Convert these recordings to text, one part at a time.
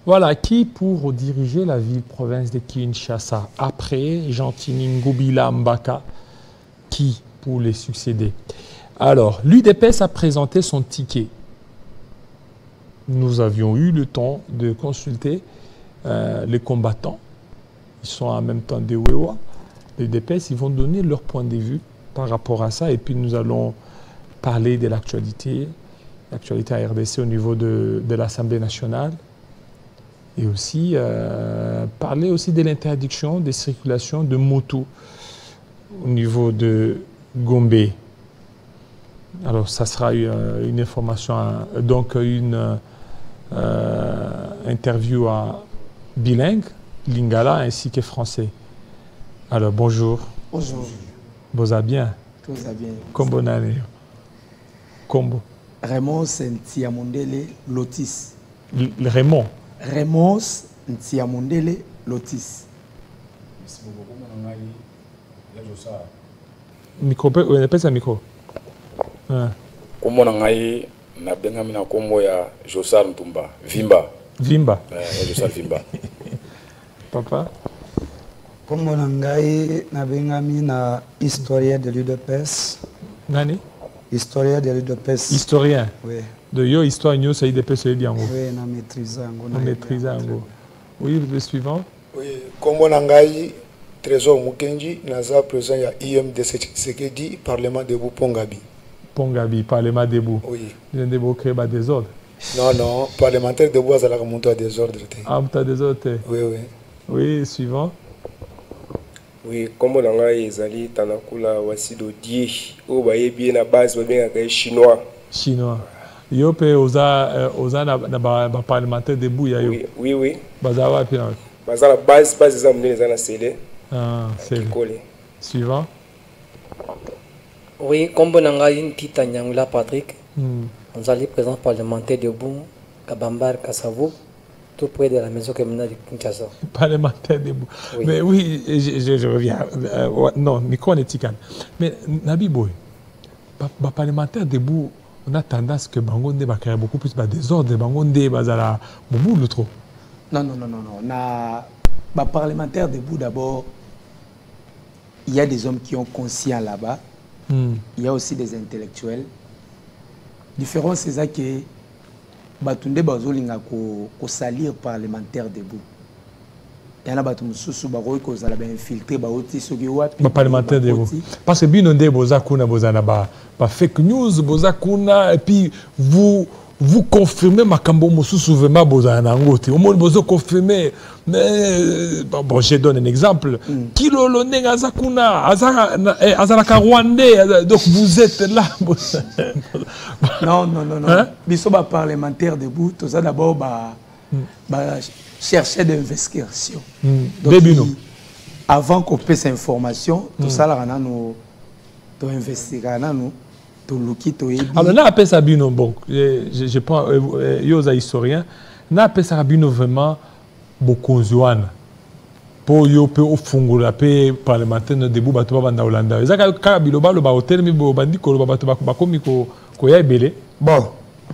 Voilà, qui pour diriger la ville-province de Kinshasa après Gentini Ngobila Mbaka, qui pour les succéder? Alors, l'UDPS a présenté son ticket. Nous avions eu le temps de consulter les combattants. Ils sont en même temps des Wewa. L'UDPS, ils vont donner leur point de vue par rapport à ça. Et puis nous allons parler de l'actualité à RDC au niveau de l'Assemblée nationale. Et aussi parler aussi de l'interdiction des circulations de motos au niveau de Gombe. Alors ça sera une information, donc une interview à bilingue, lingala ainsi que français. Alors bonjour. Bonjour. Vous allez bien? Tout va bien. Combo nani? Combo. Raymond Ntiamondele Lotis. Raymond. Raymond Ntiamondele Lotis. Micro, on appelle ça micro. Comment on a eu na bengamina kombo ya Josar Ntumba Vimba. Vimba. Josar Vimba. Papa. Kombo nangai na bengamina historien de l'UDPS. Nani? Historien de l'UDPS. Historien. Oui. De yo histoire nous c'est l'UDPS le diango. Oui, na maîtrise ango. Na maîtrise ango. Oui, le suivant. Oui, kombo nangai Trésor Mukenji naza président ya IMDC Sekedi Parlement debout Pongabi. Pongabi, Parlement debout. Oui. Il y a des mots créés par des ordres. Non, non, parlementaire debout à la monter à des ordres. Ah, tu as des ordres. Oui, oui. Oui, suivant. Oui, comme on a ezali tanakula wasido die o baye bien na base bien ka chinois. Chinois. Yo pe oza na parlementaire debout ya yo. Oui, oui. Bazawa puis. Bazala base za mnene za na sele. Ah, c'est suivant. Oui, comme on a une petite Nyangula Patrick, nous allons présent parlementaire de Boum, Kabambar, Kassavo, tout près de la maison communale de Kinshasa. Parlementaire de Boum. Oui. Mais oui, je reviens. Non, micro n'est pas. Mais Nabi Boy, parlementaire de Boum, on a tendance que Bangonde va créer beaucoup plus de désordre, Bangonde va beaucoup le trop. Non, non, non, non, non. Na parlementaire de Boum d'abord. Il y a des hommes qui ont conscience là-bas. Il y a aussi des intellectuels. La différence, c'est ça que Batunde Bazolinga ko salir parlementaire debout. Il y en a qui ont infiltré les parlementaire debout. Parce que Binonde Bozakuna Bozanaba, fake news Bozakuna, et puis vous confirmez Makambo Moussou Souvema Bozanangote. Au moins, vous confirmez. Mais bon, je donne un exemple. Kilo Lonega Zakuna, Azaraka Rwandais, donc vous êtes là. Non, non, non, non. Bisoba parlementaire debout, tout ça d'abord, chercher des investigations. Avant qu'on paie ces informations, tout ça, là, nous investiguons, nous. Alors, là, appelle ça Bino, bon, je prends, Yosa historien, là, appelle ça Bino vraiment beaucoup zouana. Pour yo pe au fungo la pe parlementaire no debout bato ba na Hollanda. Ezaka ka biloba lo ba hotel mi bo bandi ko lo ba bato ba komi ko ya ebele. Bon.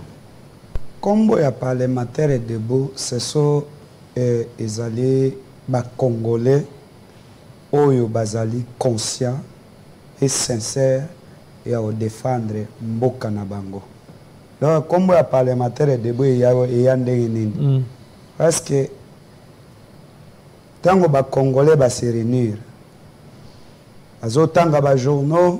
Combo ya parlementaire debout, c'est so ezali ba congolais oyo bazali conscient et sincère et à défendre mboka na bango. Donc comme ya parlementaire debout ya ndenge nini. Parce que tango ba congolais ba se réunir bazotanga ba journaux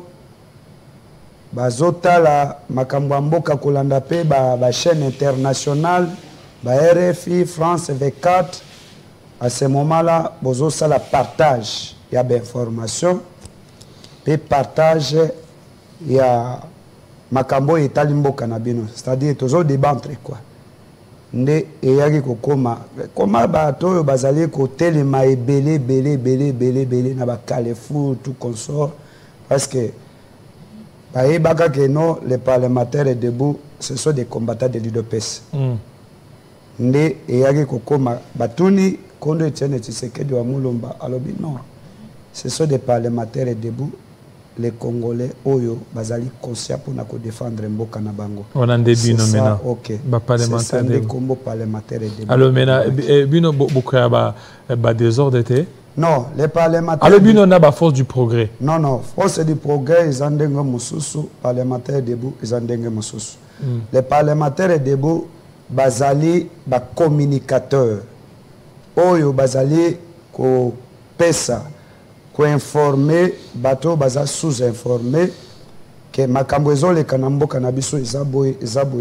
bazotala makambo mboka kolanda pe ba chaîne internationale ba RFI France 24 à ce moment-là bozo sala partage ya ba information pe partage ya makambo etali mboka na bino, c'est-à-dire tozo débat entre quoi nde eyaki kokoma koma bato oyo bazali kotelema ebele belé na bakalefu tout consort parce que bayebaka que non les parlementaires debout ce sont des combattants de l'UDPS. Nde eyaki kokoma batuni kondo Etienne Tshisekedi wa Mulumba alobi non ce sont des parlementaires debout les Congolais oyo bazali conscient pour na ko défendre mboka na bango. On a un début nominal. OK. Parlementaire. C'est des combos parlementaires et des. Alors maintenant bino bokaya ba désordre était. Non, les parlementaires. Alors bino na ba force du progrès. Non non, force du progrès ils ont dengue mususu, parlementaires debout ils ont dengue mususu. Les parlementaires debout bazali ba communicateur. Oyo bazali ko pesa ko informer bato baza sous-informer que makambo ezoleka na mboka na biso ezaboy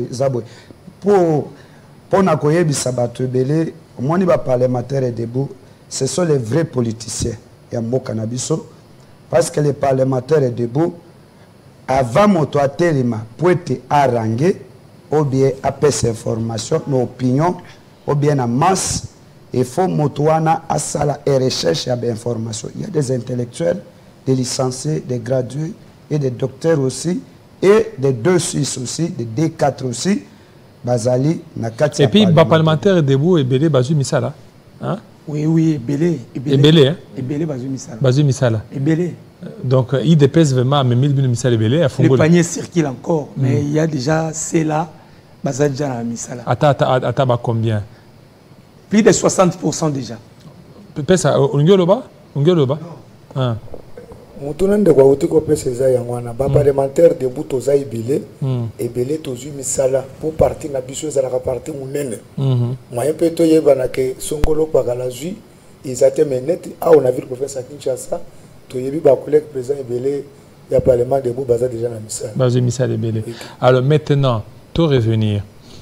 pour na koyebisa bato ebele omoni ba parlementaire debout ce sont les vrais politiciens ya mboka na biso parce que les parlementaires debout avant moto atelema pour être arrangé ou bien apesa information nos opinions ou bien na masse. Il faut motoana à sala et recherche à information. Il y a des intellectuels, des licenciés, des gradués et des docteurs aussi et des 2 Suisses aussi, des D4 aussi. Bazali nakati. Et puis le parlementaire debout et Belé Bazu Misala. Hein? Oui, Belé. Et Belé, hein? Et Belé Bazu Misala. Bazu Misala. Et Belé. Donc il dépasse vraiment mais 1000 Misala et Belé. Le panier circule encore, mais il y a déjà c'est là Bazali Jana Misala. Attends, combien? Plus de 60% déjà. Pesa Ungoloba? Ah. Mutunan de Guauti Kopé César Yangwana, parlementaire de Boutoza Ibele, et Belé Tozu Misala, pour partir na biso za la partie munene. Moyen peut to yebana ke Songolo Pagalazu, ils étaient menetti, on a vu le professeur Kinshasa, to yebi ba collègue président Ibele, il y a parlement de Boubaza déjà na Misala. Bazu Misala Belé. Alors maintenant, to revenir.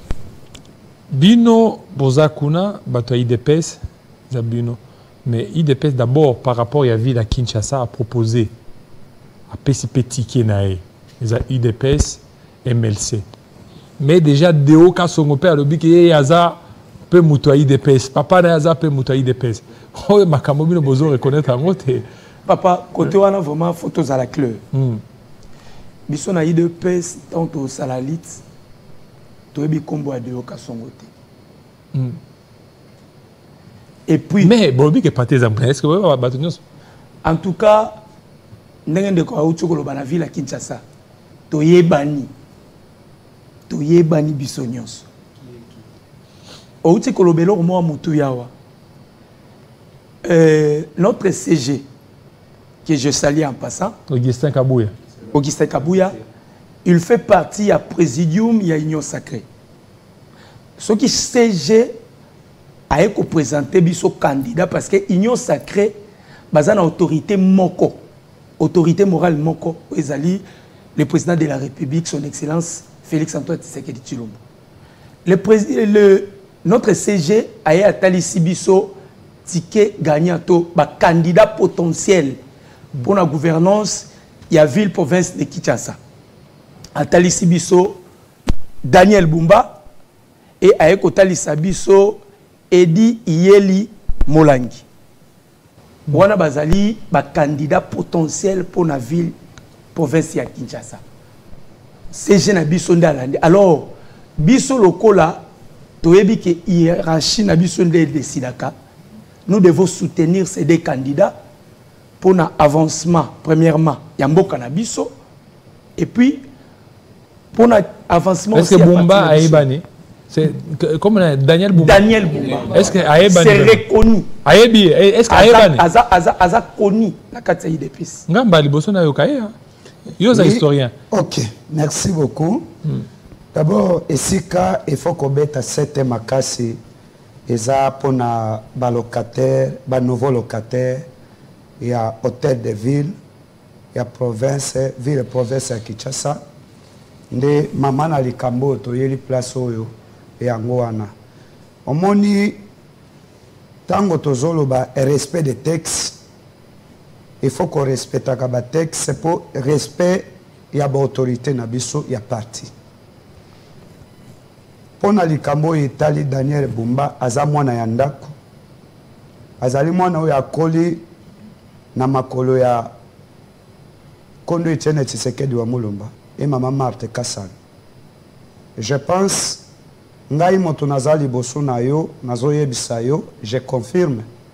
Bino Bozakuna, bato IDPS, Zabino. Mais IDPS d'abord par rapport à la ville à Kinshasa a proposé à PCP Tikenae, les IDPS MLC. Mais déjà Deo Kasongope a lobby qui est Yaza peut mouto IDPS. Papa na Yaza peut mouto IDPS. Oh makamo bino bozo reconnaître en mot. Papa côté on a vraiment photos à la clé. Biso na IDPS tant au salalite. Et puis mais Bobby est pas tes emplois. Est-ce que vous avez battu? En tout cas, n'engende de quoi au la ville à Kinshasa. Toyebani bisonyos. Outi kolobelo mo mutuyawa. Notre CG que je salue en passant. Augustin Kabouya. Il fait partie à Présidium, il y a Union Sacrée. Ce qui CG a été présenté biso candidat parce que Union Sacrée, basée en autorité moko, autorité morale moko, le président de la République, son Excellence Félix Antoine Tshisekedi Tshilombo. Notre CG a été atali biso ticket gagnant candidat potentiel pour la gouvernance de la ville province de Kinshasa. Atali Sibiso, Daniel Bumba et Aeko Tali Sabiso, Edi Iyeli Molangi. Wana bazali ba candidat potentiel pour la ville province de Kinshasa. C'est jeune biso ndalande. Alors biso lokola toyebi ke hiérarchie na biso de Sidaka. Nous devons soutenir ces 2 candidats pour l'avancement premièrement Yamboka na biso et puis pour l'avancement. Est-ce que Bumba a ébani? C'est comme Daniel Bumba. Daniel Bumba. Est-ce que a ébani? C'est reconnu. Est-ce que a ébani? Aza connu la Katsaï d'épices. Ngamba liboso na yokaye. Yoza historien. OK, merci beaucoup. D'abord, Esika, il faut qu'on mette à 7 makasi. Eza pour na balocataire, ba nouveau locataire. Il y a hôtel de ville, il y a province, ville et province à Kinshasa. Nde maman na likambo to yeli place oyo yango wana. Omoni tango tozolo ba respect des textes. Il faut qu'on respecte les textes, c'est pour respect il y a autorité na biso ya parti. Pona likambo itali Daniel Bumba aza mwana ya ndako. Azali mwana oyo akoli na makolo ya Kondo Etienne Tshisekedi wa Mulumba et maman Marthe Kassan. Je pense ngai moto nazali boso na yo nazo yebisa yo, je confirme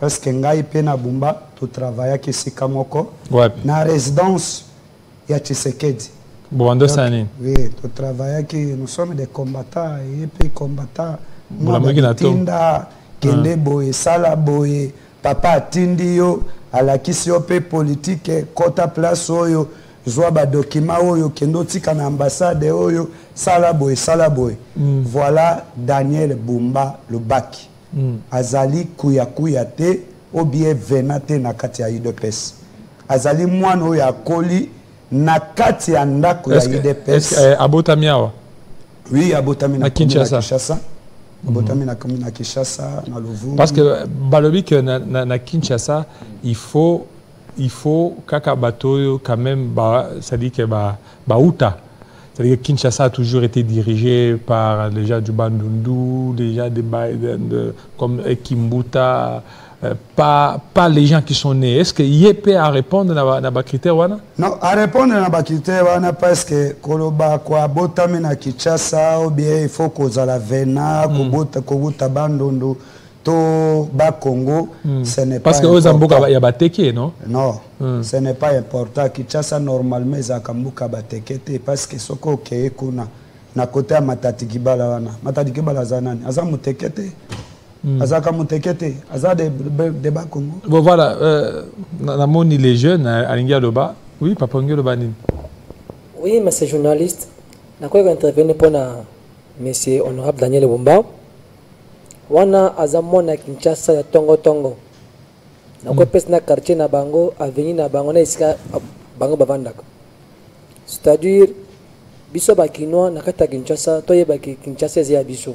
parce que ngai pe na Bumba tu travailla ki sika moko na résidence ya Tshisekedi. Bon, deux années. Oui, tu travailla ki nous sommes des combattants et puis combattants. Tinda kende boye sala boye papa atindi yo alakisi yo pe politique kota place oyo zwa ba document oyo kendo tika na ambassade oyo sala boye voilà Daniel Bumba Lubaki azali kuya te ou bien venate na kati ya UDPS azali mwana oyo akoli na kati ya ndako ya UDPS abotami awa. Oui, abotami na Kinshasa. Na Kinshasa, na Luvu. Parce que balobi que na Kinshasa, il faut kaka bateau quand même ça dit que Outa. C'est-à-dire que Kinshasa a toujours été dirigé par les gens du Bandundu, les gens comme Kimbuta, pas les gens qui sont nés. Est-ce qu'il y a à répondre à la critère wana? Non, à répondre à la critère wana parce que koloba kwa botami na Kinshasa ou bien il faut que la vena kobota Bandundu to ba Congo, ce n'est pas parce que aux amboka il y a bateke, non? Non, ce n'est pas important. Kinshasa normalement za kambuka bateke parce que soko ke kuna na côté ya Matadi Kibala wana. Matadi Kibala zanani aza mutekete. Azaka mutekete, aza de ba Congo. Bon voilà, na moni les jeunes à Lingialoba. Oui, papa Lingialoba nini? Oui, monsieur journaliste, na quoi intervenir pour na monsieur honorable Daniel Bumba. Wana azamona Kinshasa ya tongo. Na quoi pesa na quartier na bango, avenue na bango na isika bango bavandaka. C'est-à-dire biso ba kinwa na kata Kinshasa, toyeba ki Kinshasa ya biso.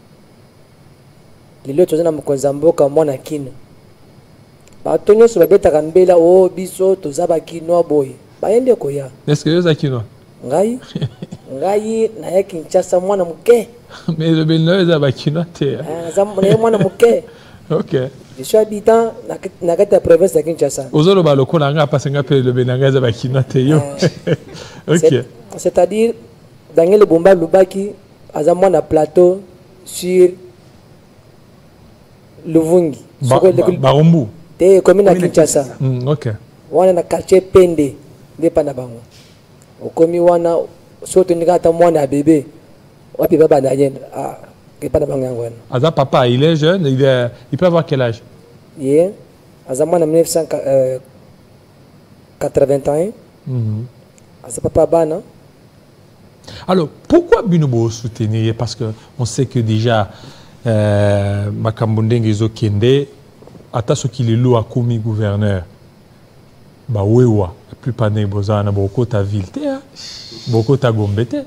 Lilo tozana mukonza mboka mwana kino bato nyonso babetaka mbela o biso tozaba kino boye bayende koya. Est-ce que yoza kino? Ngai na ya Kinshasa mwana muke. Mais le beno yoza kino te. Na mwana muke. OK. Je suis habitant na kata province de Kinshasa. Ozolo ba lokola nga pasenga pe le benanga yoza kino te yo. OK. C'est-à-dire Daniel Bumba Lubaki azamwa na plateau sur Luvungi. Barumbu. Te commune à Kinshasa. OK. Wana na quartier Pende de Panabango. Okomi wana soto ngata mwana bébé. Wapi baba na yen ke Panabango ngwana. Aza papa, il est jeune, il peut avoir quel âge? Yeah. Aza mwana 1981. Aza papa bana. Alors, pourquoi Binobo soutenir? Parce qu'on sait que déjà Makambondenge Zokende, ata soki lelo akomi gouverneur, ba wewa, la plupart des bozana boko ta ville te, boko ta gombe te.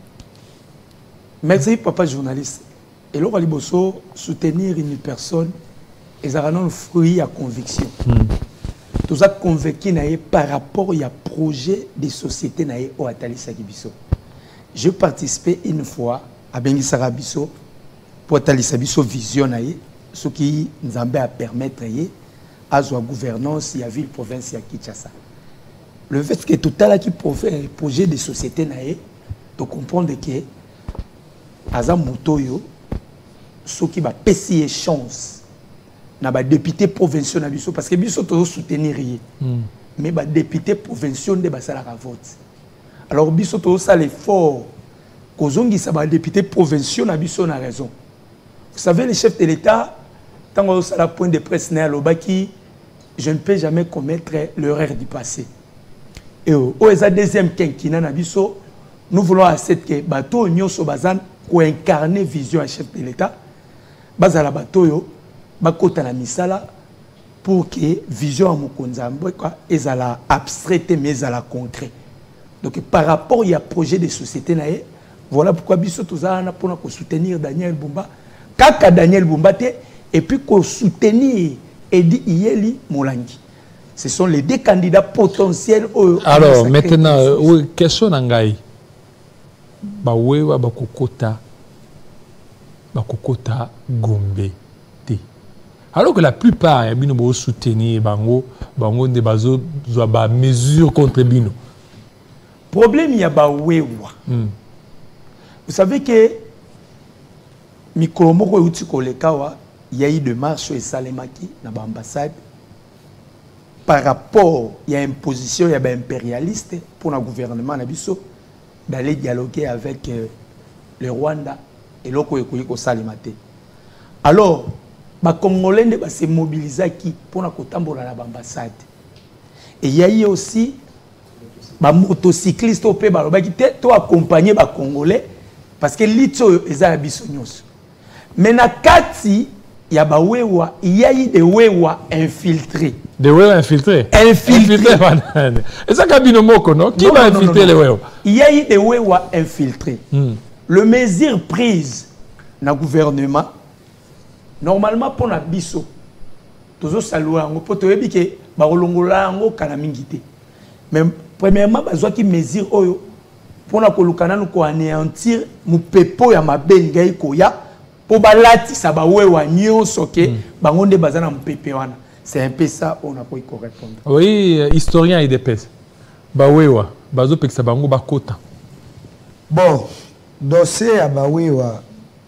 Merci papa journaliste. Et là, liboso soutenir une personne, et ça rend le fruit à conviction. Tout ça convaincu par rapport à projet de société nae au Atali Sakibiso. Je participais une fois à Bengi Sarabiso pour Atali Sakibiso vision nae, ce qui nous a permettre à la gouvernance de la ville province de Kinshasa. Le fait que tout à l'heure qui projet de société nae, de comprendre que Aza Mutoyo, ce qui va payer chance. Na ba député provincial na biso parce que biso to soutenir mais ba député provincial de basala ka vote alors biso to ça l'effort kozongi sa ba député provincial na biso na raison. Vous savez le chef de l'État tant ça la point de presse na lobaki je ne peux jamais commettre l'erreur du passé et au eza deuxième quinquennat na biso nous voulons accepter que bato nyoso bazan ko incarner vision à chef de l'État bazala bato yo bakota na misala pour que vision à Mokonza Mbwekwa ezala abstraite mais ezala concret. Donc par rapport à projet de société nae, voilà pourquoi biso tozana pour na soutenir Daniel Bumba, kaka Daniel Bumba te et puis ko soutenir Edi Iyeli Molangi. Ce sont les deux candidats potentiels. Alors maintenant, question nangai. Ba wewa bakokota Gombe. Alors que la plupart ya bino bo soutenir bango de bazo ba mesure contre bino. Problème ya ba wewa. Vous savez que mikolo moko uti kolekawa il y a eu des marches et Salemaki dans l'ambassade par rapport il y a une position il y a impérialiste pour le gouvernement Nabiso d'aller dialoguer avec le Rwanda et l'autre Salemate. Alors les Congolais se mobilisent pour la l'ambassade. Et il y a eu aussi les motocyclistes qui ont accompagné les Congolais parce que l'Itso est à Bissonyos. Mais dans Kati, il y a eu des Wewa infiltrés. Des Wewa infiltrés? Infiltrés. Et ça, Kabino Moko, non? Qui va infiltrer les Wewa? Il y a eu des Wewa infiltrés. Le mesure prise dans le gouvernement, normalement pour la biso, toujours saluer, pour te dire que Barolongola ngo kanamingité. Mais premièrement, besoin qui mesure oyo pour na kolukana nous ko anéantir mu pepo ya mabenga ikoya pour balati sa ba wewa nyonso ke bangonde bazana mu pepe wana. C'est un peu ça on a pas correspondre. Oui, historien et dépêche. Ba wewa bazo pekisa bango bakota. Bon, dossier à ba wewa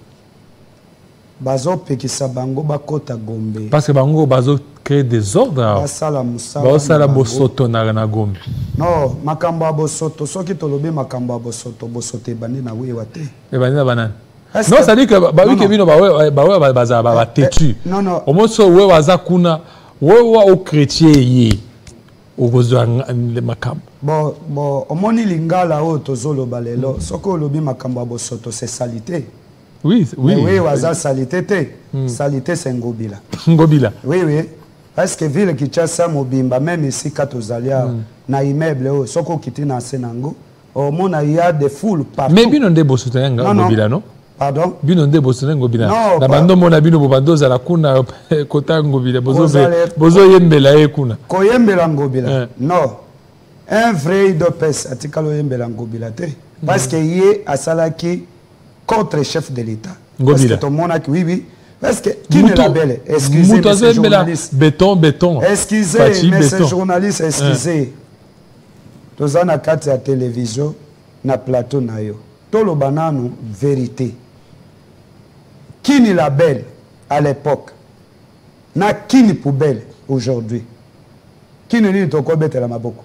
bazo pekisa bango bakota Gombe. Parce que bango bazo créer des ordres. Basala bosoto na Gombe. Non, makambo bosoto soki tolobi makambo bosoto bosote bandi na wewa te. E bandi na banane. Non, ça dit que ba wi ke bino ba baza ba tetu. Non non. Au moins so wewa za kuna wewa au chrétien yi. Okozwa le makambo. Bon, omoni lingala o tozolo balelo soko lobi makambo bosoto c'est salité. Oui, oui. Oui, waza salité te. Salité c'est ngobila. Ngobila. Oui, oui. Parce que ville Kinshasa mobimba même ici Katozalia na immeuble soko kiti na senango au monde il y a des foules partout. Mais bino nde bosotenga ngobila non? Pardon? Bino nde bosotenga ngobila. Na bando mona bino bobandoza la kuna kota ngobila bozo yembela e kuna. Ko yembela ngobila. Non. Un vrai idopes atikalo yembela ngobila te. Parce que yé asalaki contre chef de l'État. Parce que tout le monde a oui oui. Parce que qui ne la belle? Excusez mes journalistes. Béton. Excusez mes journalistes, excusez. Tous en a quatre à télévision, na plateau na yo. Tout le banano vérité. Qui ne la belle à l'époque? Na qui ne poubelle aujourd'hui? Qui ne dit toko bête la maboko?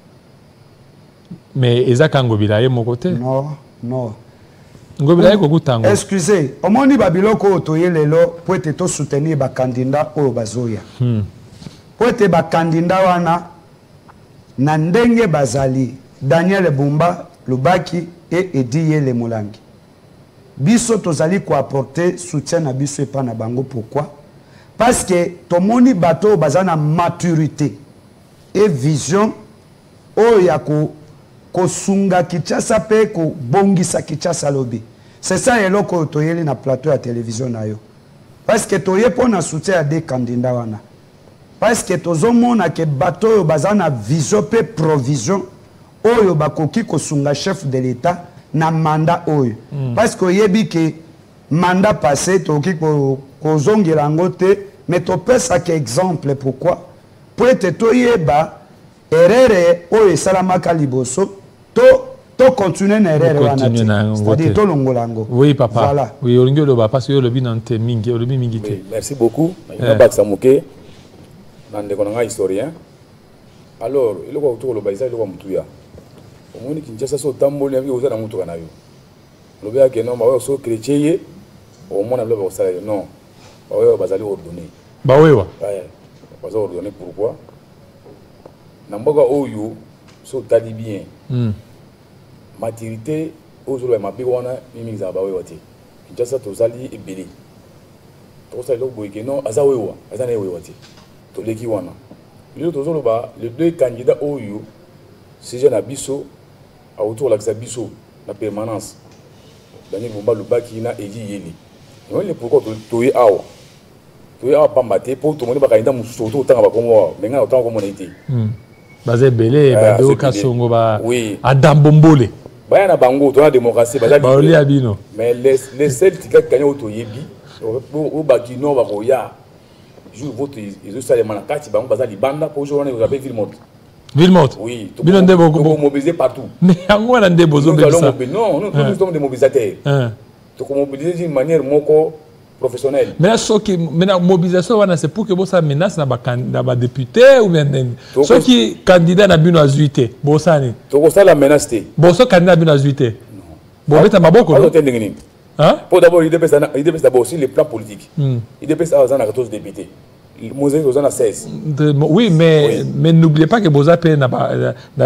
Mais Ezaka Ngobila est mon côté? Non, non. Excusez, au moins babiloko otoye lelo pour être soutenir ba candidat o bazoya. Pour être ba candidat wana na ndenge bazali Daniel Bumba Lubaki et Ediye Le Mulangi. Biso tozali ko apporter soutien na biso et pas na bango pourquoi? Parce que tomoni bato bazana maturité et vision o ya ko sunga Kinshasa pe ko bongisa Kinshasa lobby. C'est ça et là ko toyeli na plateau à télévision na yo. Parce que toye pona soutien à des candidats wana. Parce que tozomona ke bato bazana vision pe provision oyo bakoki ko sunga chef de l'État na mandat oyo. Parce que yebi ke mandat passé toki ko zongela ngote mais to pesa ke exemple pourquoi? Pour être toyeba erreur oyo salamaka liboso to continuer na erreur wana. C'est-à-dire to longolango. Oui papa. Voilà. Oui olingyo lo ba parce que le binante mingi, le bi mingi te. Merci beaucoup. Na ba samuke. Nande konanga historien. Alors, il ko autour lo ba isa lo mutuya. Omoni Kinshasa so tamboli ngi oza na mutu kana yo. Lo ba ke no ma wa so chrétien au mona lo ba sala non. Ba wa bazali ordonner. Ba wewa. Ouais. Ba ordonner pourquoi? Na mboka oyo so tali bien. Maturité aujourd'hui ma wana mimi za ba wewa te. Kinshasa to zali ebeli. To sala lo boyeke non aza wewa, aza na wewa te. To leki wana. Lelo to zolo ba les deux candidats oyo si je na biso a autour la biso na permanence. Daniel Bumba Lubaki na Eji Yeli. On le pourquoi to yi awa. To yi awa pambate pour to moni ba candidat musoto otanga ba komo menga otanga komo na été. Bazé belé ba kasongo ba adambombole. Baya na bango to na démocratie bazali. Ba oli abino. Mais les seuls qui gagnent auto yebi au bakino ba koya. Je vote ils ont les manakati bango bazali banda pour jouer on appelle Villemot. Villemot. Oui, tout le monde mobilisé partout. Mais on a des besoins non, nous sommes des mobilisateurs. Donc mobiliser d'une manière moko professionnel. Mais la mobilisation, c'est pour que ça menace les députés ou bien ceux qui candidats à Bino Azuité. Bon, ça la menace. Bon, ceux candidat à Bino Azuité. Bon, mais tu as beaucoup. Pour d'abord, il dépêche d'abord aussi les plans politiques. Il dépêche à 14 députés. Mosaïque aux 16. Oui, mais n'oubliez pas que Bozapé n'a pas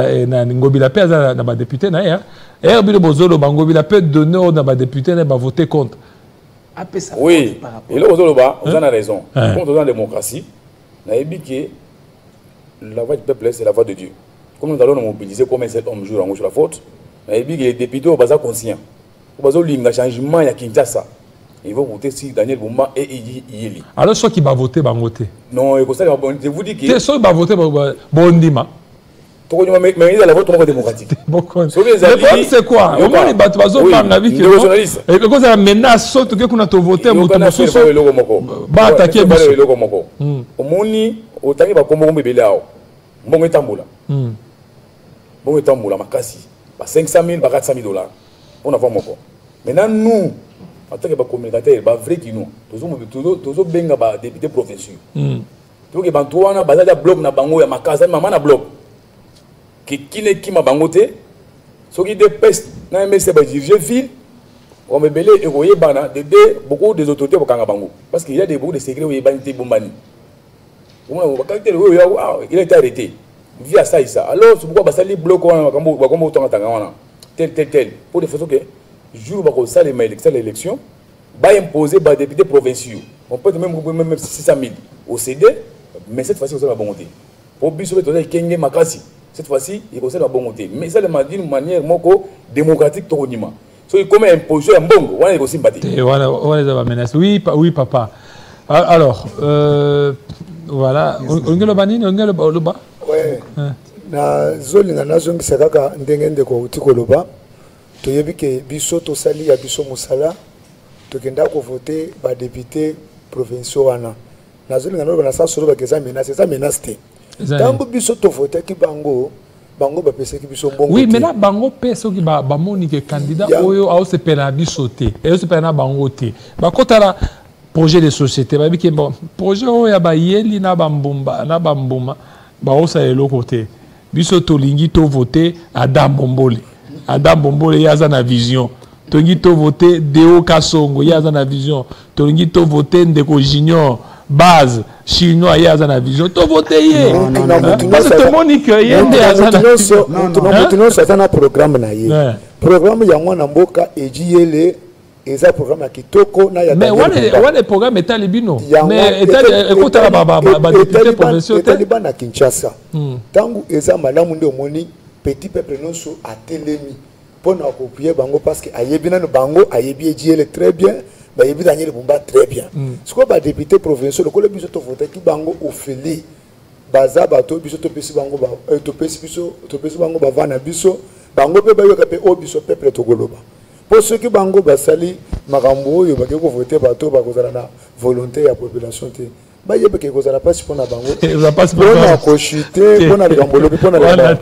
député. Et Bozolo peut donner aux députés n'a pas voté contre. Oui, et là, vous avez raison. Quand on est en démocratie, on a dit que la voix du peuple, c'est la voix de Dieu. Comme nous allons nous mobiliser comme un certain jour en sur la faute, on a dit que les députés sont conscients. Ils ont changement à Kinshasa. Ils vont voter si Daniel Bumba et Yeli. Alors, ceux qui vont voter, vont voter. Non, je vous dis que. Ceux qui vont voter, Bondima. Mais il y a la vote démocratique. Le problème, c'est quoi? Au moins, les bateaux sont pas avis que. Et quand ça menace, ceux qui ont voté, ils vont attaquer. Au Moni, au Tangi, va comme on est bon étamboula. Bon étamboula, ma cassi. 500 000, 400 000 $. On a fait mon corps. Maintenant, nous, en tant que communicateur, il y a vrai qui nous. Tous les députés provinciaux. Tous les bantuans, il y a bloc na bango, il y a ma casa, maman na bloc. Qui n'est qui m'a bangoté. Ceux qui dépêchent, n'a aimé se diriger ville. On me belé et voyez bana de beaucoup des autorités au Kangabango. Parce qu'il y a des beaucoup de secrets où il y a banité bombani. Il a été arrêté. Via ça et ça. Alors, c'est pourquoi ça les blocs comme autant en Tangana. Tel. Pour des façons que, jour où ça l'élection, va imposer des députés provinciaux. On peut même 600 000 au CD, mais cette fois-ci, on va bonté. Pour Bissou, cette fois-ci, il faut la bonté. Mais ça, c'est d'une manière démocratique. So, comme imposer un bon, on est aussi sympathique. Oui, papa. Alors, voilà. On le bas. Oui. Na zoli na nazongi sakaka ndenge ndeko utikoloba toyebi ke biso tosali ya biso musala tokenda ko voter ba député provinciaux wana nazoli ngano bana sa solo ba keza menace te tango biso to voter ki bango ba pese ki biso mbongo. Oui, mais là bango pese ki ba moni ke candidat oyo a se pena biso te e se pena bango te ba kotala projet de société ba bi ke bon projet oyo ya ba yeli na bambumba ba osa elo côté biso tolingi to voter Adam Bombole yaza na vision tolingi to voter Deo Kasongo yaza na vision tolingi to voter Ndeko Junior base chinois yaza na vision to voter ye parce que Monique yende yaza na vision non ça na programme na ye programme ya mwana mboka ejiyele eza programme ya kitoko na ya mais wane programme est libino mais écoute la ba député provinciaux Taliban na Kinshasa tangu eza malamu ndio moni petit peuple noso a telemi pona copier bango parce que ayebi na bango ayebi ejiyele très bien ba yebi Daniel Bumba très bien ce que ba député provinciaux le ko biso to voter ki bango ofeli baza bato biso to pesi bango ba to pesi bango ba vana biso bango pe ba yoka pe o biso peuple to goloba. Pour ceux qui bango basali makambo yo bakeko voter bato bakozala na volonté ya population te ba yebe ke kozala pas pour na bango va pas pour na kochiter pour na likambo lobi pour na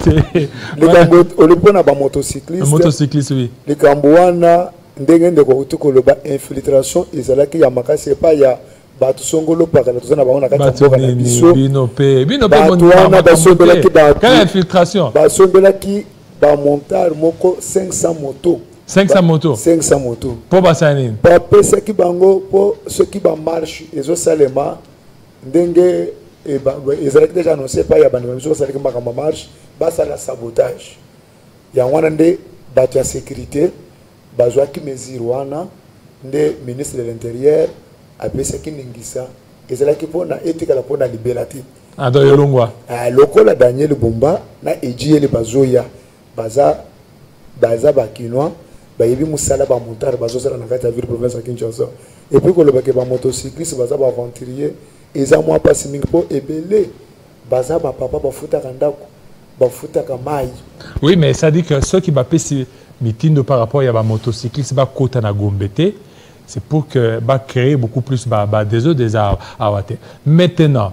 likambo lobi na ba motocycliste oui likambo wana ndenge ndeko utukoloba infiltration ezalaki ya makasi pa ya bato songolo pakala tozana bango na kati ya boka na biso bino pe wana basombelaki quelle infiltration basombelaki ba montar moko 500 motos 500 motos. 500 motos. Pour Bassanine. Pour ceux qui bango, pour ceux qui marchent, ils ont salema, dengue, ils ont déjà annoncé pas, il y a des gens qui marchent, bas la sabotage. Il y a un des bâtiments de sécurité, besoin qui mesure wana, des ministres de l'Intérieur, après ce qui n'engisa, ils ont qui pour na éthique la pour na libérative. Ah, dans le longwa. Ah, local Daniel Bumba, na ejie le bazoya, baza bakinois. Bayebi musala ba montar bazo sala na kati ya ville province ya Kinshasa et puis ko le ba motocycliste baza ba aventurier eza moi pas mingi po ebele baza ba papa ba futa kandako ba futa kamai. Oui, mais ça dit que ceux qui va passer meeting par rapport à ba motocycliste ba kota na gombete c'est pour que ba créer beaucoup plus des autres des awate. Maintenant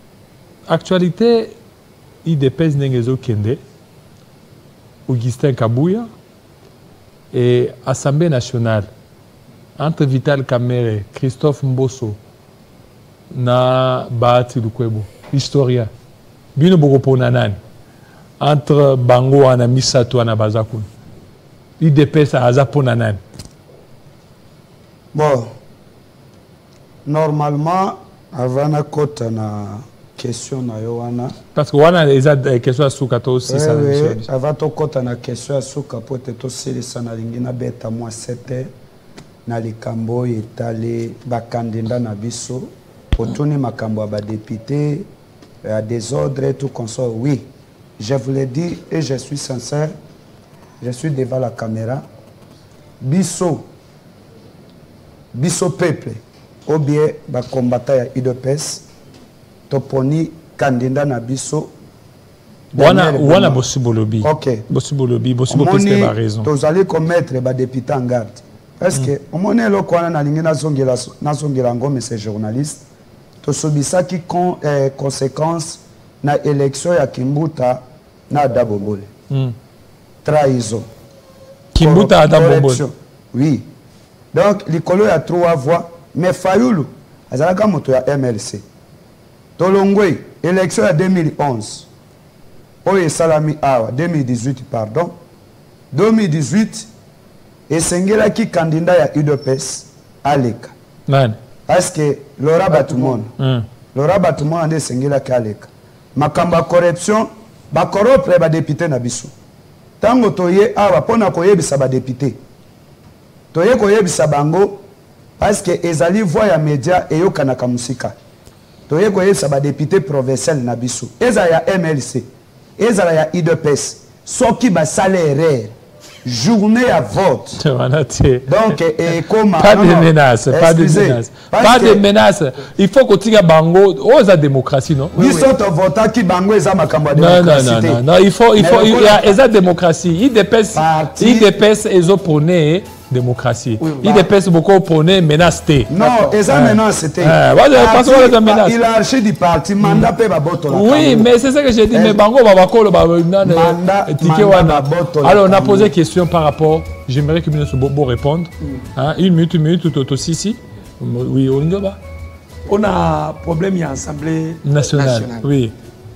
actualité il dépèse nengezo kende Augustin Kabouya et Assemblée nationale entre Vital Kamerhe, Christophe Mbosso, na Bahati Lukwebo, historien. Bino boko pona nani. Entre Bango na Misato na Bazakun. IDPS aza pona nani. Bon. Normalement, avant na kota na question na yo wana. Parce que wana les question à souka to aussi ça. Oui, avant to kota na question à souka pote to selesa na lingi na beta moi 7 na likambo etale ba candidat na biso otuni makambo ba député à désordre et tout consort. Oui, je vous l'ai dit et je suis sincère. Je suis devant la caméra. Biso peuple ou bien ba combattant ya UDPS toponi candidat na biso wana bosibolobi. OK. Bosibolobi parce que ba raison. Vous allez commettre ba député en garde. Parce que au moment lo kwana na lingi na zongela ngome ces journalistes to sobisa qui conséquence na élection ya Kimbuta na Dabobole. Trahison. Kimbuta à Dabobole. Oui. Donc likolo ya 3 voix mais Fayulu azalaka moto ya MLC. Tolongwe élection ya 2011. Oye salami awa 2018 pardon. 2018 esengela ki candidat ya UDPS aleka. Man. Parce que Laura Batumon. Laura Batumon ande esengela ki aleka. Makamba corruption ba corrompre ba député na biso. Tango toye awa pona koyebisa ba député. Toye koyebisa bango parce que ezali voix ya média eyokanaka musika. Toye koyebisa ba député provincial na biso. Eza ya MLC. Eza ya UDPS. Soki ba salaire journée à vote. Donc, pas de menaces, pas de menaces. Pas de menaces. Il faut que tu aies bango. Oh, la démocratie, non? Oui, sont votant qui bango et ça m'a non, il faut, il y a la démocratie. Il dépasse et ils prônent démocratie. Il dépasse beaucoup prôner menace. Non, et ça menace c'était. Il a archi du parti, mandat peut va botter. Oui, mais c'est ça que j'ai dit. Mais bango va va coller, alors on a posé question par rapport, j'aimerais que M. Bobo réponde. Une minute, tout aussi. Oui, on a un problème à l'Assemblée nationale. Oui.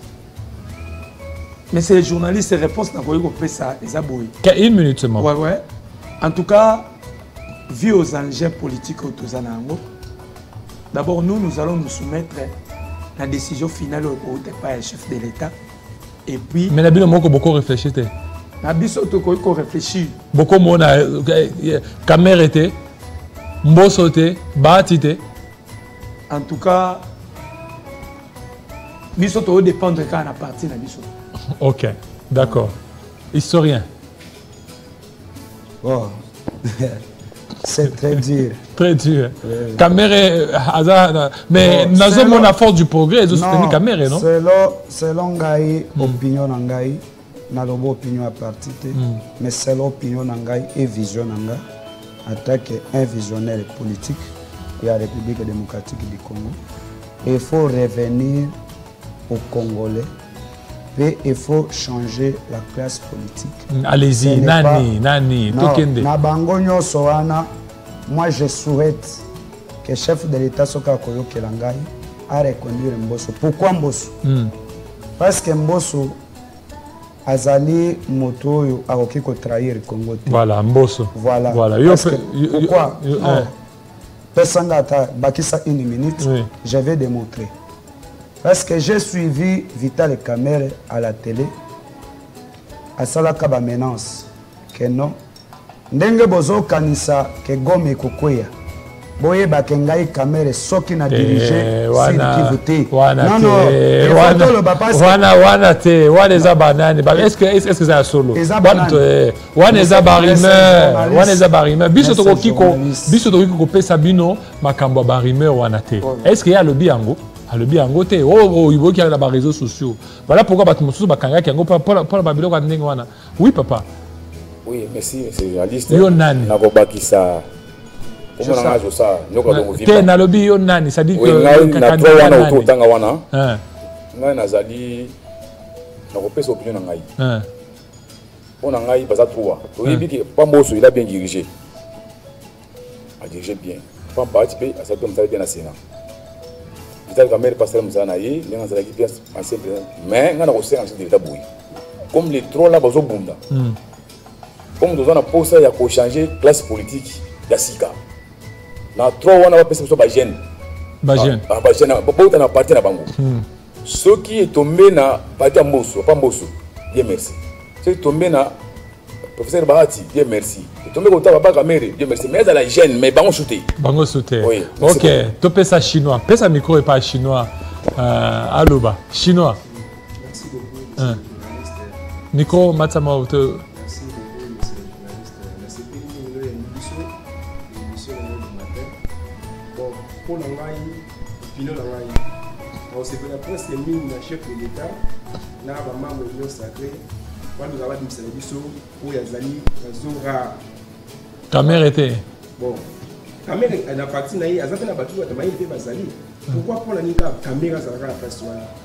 Mais c'est les journalistes, les réponses n'a pas eu compris ça. Une minute seulement. Ouais. En tout cas, vu aux enjeux politiques autour de Zanango, d'abord nous allons nous soumettre la décision finale au chef de l'État. Et puis. Mais Nabino Moko beaucoup réfléchi. Nabiso Toko réfléchir. Beaucoup mona caméra était, Mbosso était, Bahati. En tout cas, Biso Toko dépendre quand on a parti na Biso. Ok, d'accord. Historien. Oh. C'est très dur. Très dur. Caméra, mais nous avons la force du progrès, ils ont soutenu Caméra, non? Selon Gaï, opinion Nangaï. Na lobo opinion à partir mais c'est l'opinion nangai et vision nanga attaque un visionnaire politique de la République démocratique du Congo. Il faut revenir aux Congolais et il faut changer la classe politique. Allez-y, Nani, Tokende. Na bango nyonso wana, moi je souhaite que le chef de l'État Soka Koyo Kelangai a reconduire Mbosso. Pourquoi Mbosso? Parce que Mbosso Azali moto a oki ko trahir Congo. Voilà, Mbosso. Voilà. Pourquoi? Pesangata bakisa une minute, je vais démontrer. Parce que j'ai suivi Vital Kamerhe à la télé. À Salaka ba menace que non. Ndenge bozo kanisa ke Gome kokoya. Boye bakengai Kamerhe soki na diriger wana eza banani est-ce que ça solo wana eza barimeur biso tokoki kopesa bino makambo ya barimeur wana te est-ce que ya alobi yango te oyiboki na baréseaux sociaux voilà pourquoi bato mosusu bakangaki yango mpona babiloko ya ndenge wana. Oui papa. Oui, merci journaliste. Yo nani nakobakisa te nalobi yo nani ça dit que wana ototanga wana ngai nazali nakopesa opinion na ngai mpona ngai baza 3 toyebi ke Mbosso il a bien dirigé a dirigé bien. Pas participer à ça, comme ça, bien à Sénat. Vital Kamerhe passe à Mzanaï, il y a un bien ancien président. Mais il y a aussi un de l'État bouilli. Comme les trois là, bazo bunda. Comme nous avons posé, il y a changer classe politique d'Asika. Dans trois, on a passé sur Bajen. Bajen. Bajen, on a parti à Bango. Ce qui est tombé dans parti à Mbosso, pas Mbosso, Dieu merci. Ce qui est tombé dans professeur Bahati, Dieu merci. Il est tombé au Tababa Kamerhe, Dieu merci. Mais il y a la gêne, mais Bango sauté. Bango sauté. Oui. Ok, tu peux ça chinois. Pèse un micro et pas chinois. Aloba, chinois. Merci beaucoup. Micro, Matsama. Merci beaucoup, monsieur le journaliste. L'émission du matin. Bon, pour l'envoi, Pino l'envoi. On se fait la presse des mines, chef de l'État. Là, vraiment, le sacré. Quand nous avons dit que c'est l'émission où il y a des amis, Zora. Kamerhe était. Bon, Kamerhe, elle a parti, elle a fait la battue, elle a fait Bazali. Pourquoi pour la Nika, Kamerhe a fait la presse?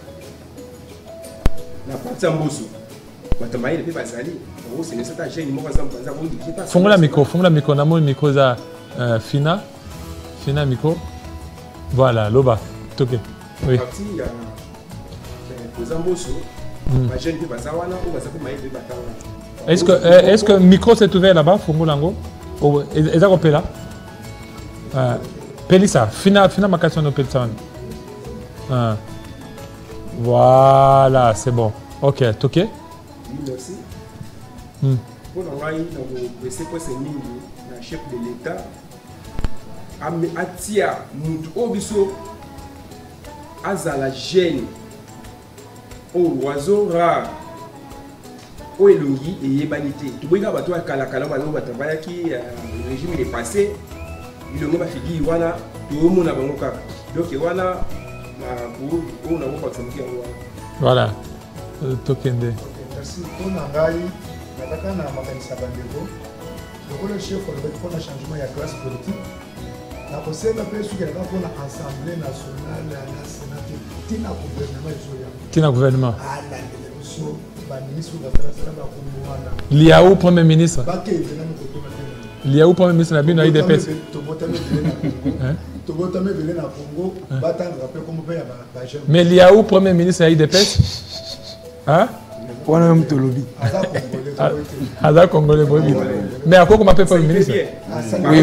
La partie en Mbosso. Matamaï, elle fait Bazali. En gros, c'est le certain gène, il m'a dit. Fongo la micro, namon micro za Fina. Fina micro. Voilà, Loba. Ok. Oui. Parti, il y a posé en Mbosso. Est-ce que le micro s'est ouvert là-bas, Fongo Lango? Est-ce que là? Pelissa, Fina ma question de Pelissa. Voilà, c'est bon. Ok, toqué. Oui, merci. Pour l'envoyer, c'est quoi, c'est le chef de l'État. Atia, Obiso, Azala Gêne. Oh, oiseau rare. Oh, elongi et yebanité. Tu vois, tu as kalakala, le régime est passé. Il y a une figure, voilà, tout le monde a bon cas. Donc, voilà, on a beaucoup de voilà. Tokende. Merci. Pour Nangaï, Nataka na Makanisa Bandego, le chef pour le changement de la classe politique. La conseil d'après ce qu'il y a pour l'Assemblée nationale, la Sénat, Tina gouvernement. Tina gouvernement. Liaou Premier ministre. Liaou Premier ministre, la bine a eu des pèses. Mais Liaou Premier ministre a eu des pèses. Hein? On a même tout lobby. Ada Congolais, mais à quoi qu'on appelle Premier ministre? Oui.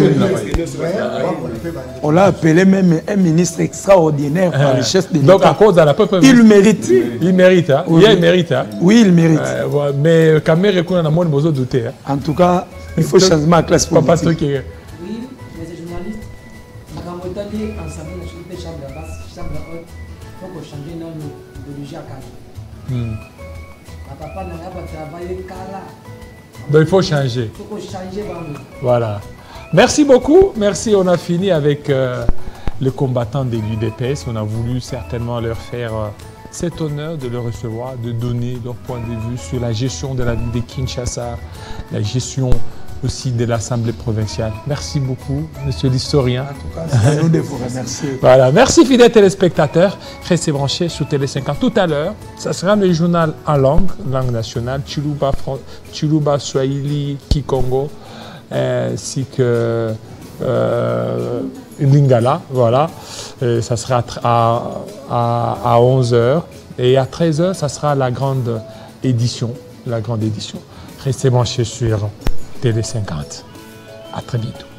On l'a appelé même un ministre extraordinaire par le chef de l'État. Donc à cause de la peuple. Il mérite. Il mérite, hein? Oui. Il mérite, hein? Oui, il mérite. Mais Kamerhe qu'on a moins besoin de douter. En tout cas, il faut changement à classe politique. Oui, mais ces journalistes, nous avons été ensemble dans la chambre de basse, chambre de haute, pour changer l'idéologie à Kala. Papa n'a pas travaillé Kala. Donc il faut changer. Il faut changer. Voilà. Merci beaucoup. Merci. On a fini avec les combattants de l'UDPS. On a voulu certainement leur faire cet honneur de le recevoir, de donner leur point de vue sur la gestion de la ville de Kinshasa, la gestion aussi de l'Assemblée provinciale. Merci beaucoup, monsieur l'historien. En tout cas, c'est à nous de vous remercier. Voilà. Merci, fidèles téléspectateurs. Restez branchés sur Télé 50. Tout à l'heure, ça sera le journal en langue nationale, Chiluba, Swahili, Kikongo, ainsi que Lingala. Voilà. Et ça sera à 11h. Et à 13h, ça sera la grande édition. Restez branchés sur Télé 50. À très bientôt.